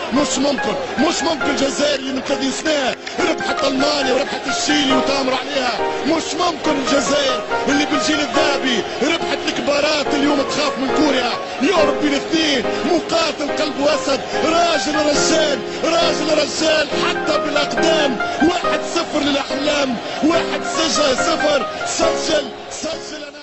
مش ممكن الجزائر اللي من 30 سنه ربحت المانيا وربحت الشيلي وتامر عليها. مش ممكن الجزائر اللي بالجيل الذهبي ربحت الكبارات اليوم تخاف من كوريا. يا ربي الاثنين مقاتل قلب اسد، راجل حتى بالاقدام. 1-0 للاحلام، 1-0 سجل انا.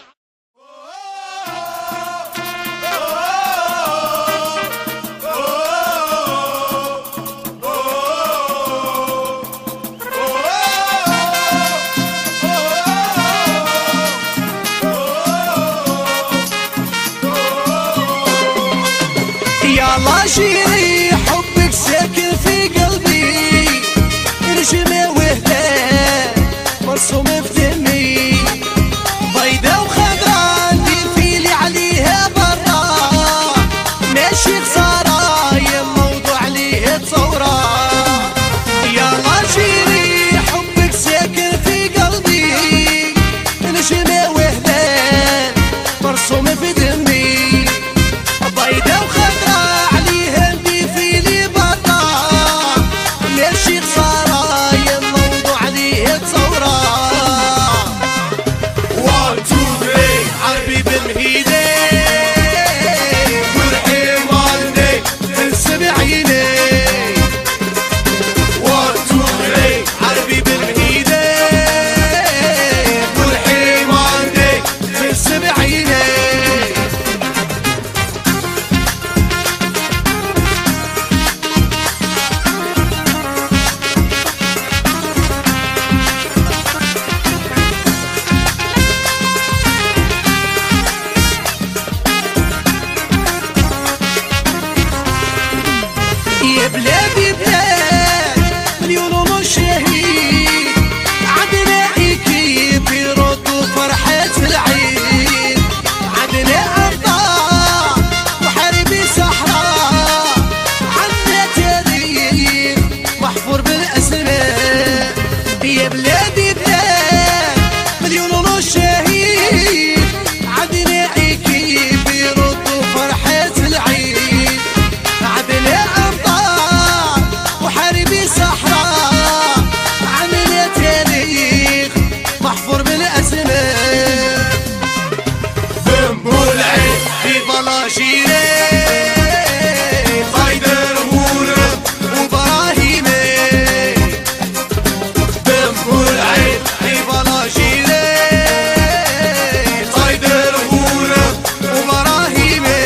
يلا شيري حبك ساكن في قلبي، نجمة وهداء مرسوم في دمي، بيضة وخضرا ندير فيلي عليها برا، ماشي خسارة يا موضوع عليه تصورة. يلا شيري حبك ساكن في قلبي، نجمة وهداء مرسوم في دمي، بيضة وخضرا يا بلادي بلاد مليون ونص شهيد، عندنا اكيب يردوا فرحة العيد، عندنا ابطال وحاربي صحراء، عندنا تاريخ محفور بالاسماء. يا بلادي بلاد مليون ونص شهيد، عندنا اكيب يردوا فرحة العيد، عندنا صحراء، عملية تاريخ محفور بالأسماء. ذنبو العين في بلاجيري، خيدر مورد وبراهيمي، ذنبو العين في بلاجيري، خيدر مورد وبراهيمي.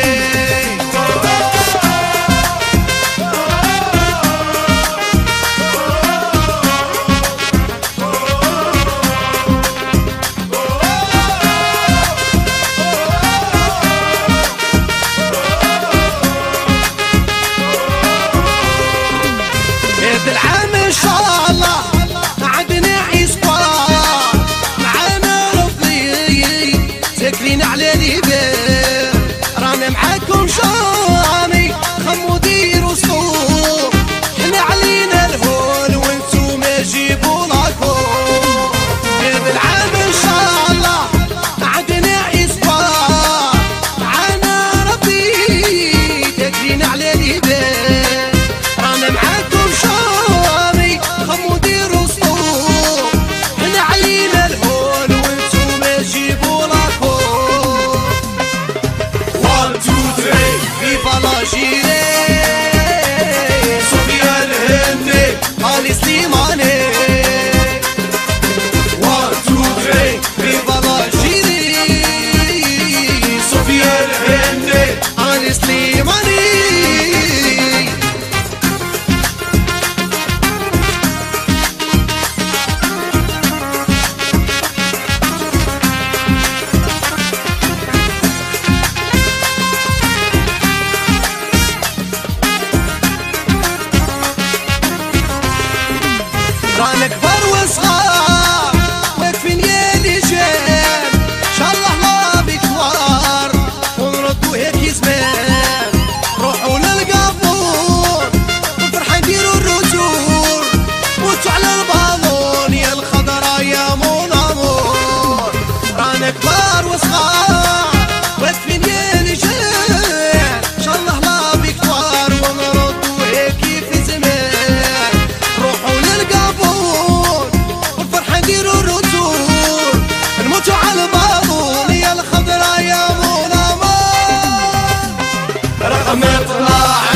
بالعام ان شاء الله عندنا عصبان، معانا ربي ساكنين على الباب، رانا معاكم شامي خمو ديروا صوت، حنا علينا الهول وانتوما جيبوا لاكم. بالعام ان شاء الله عندنا عصبان، معانا ربي ساكنين على الباب، رانا معاكم بلاجيري، سفيان الهندي، علي سليماني. 1 2 3 في بلاجيري، سفيان الهندي، علي سليماني. مطلع